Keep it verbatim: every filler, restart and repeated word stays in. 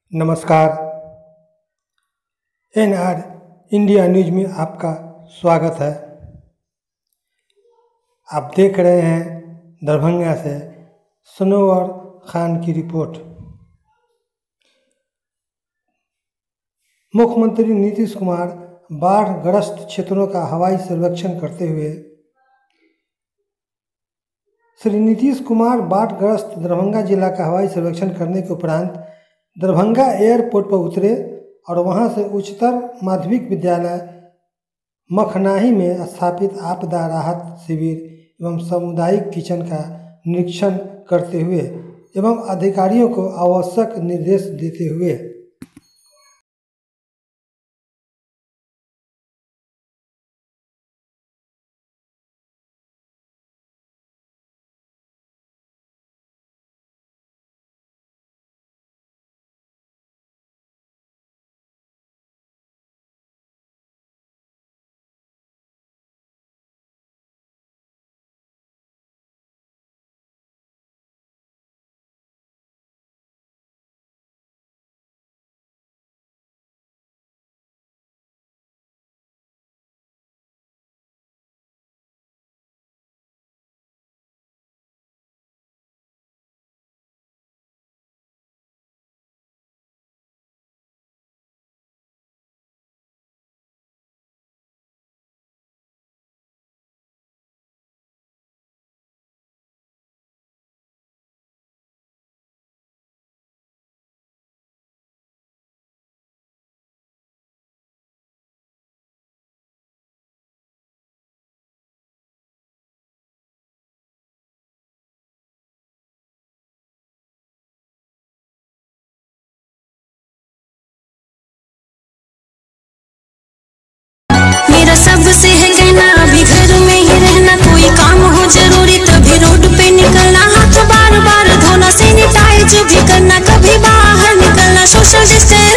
नमस्कार। N R India news में आपका स्वागत है। आप देख रहे हैं दरभंगा से सनोवर खान की रिपोर्ट। मुख्यमंत्री नीतीश कुमार बाढ़ग्रस्त क्षेत्रों का हवाई सर्वेक्षण करते हुए श्री नीतीश कुमार बाढ़ग्रस्त दरभंगा जिला का हवाई सर्वेक्षण करने के उपरांत दरभंगा एयरपोर्ट पर उतरे और वहां से उच्चतर माध्यमिक विद्यालय मखनाही में स्थापित आपदा राहत शिविर एवं सामुदायिक किचन का निरीक्षण करते हुए एवं अधिकारियों को आवश्यक निर्देश देते हुए सबसे है कहना अभी घर में ही रहना, कोई काम हो जरूरी तभी रोड पे निकलना, हाथ बार बार धोना, सैनिटाइज भी करना, कभी बाहर निकलना, सोशल डिस्टेंस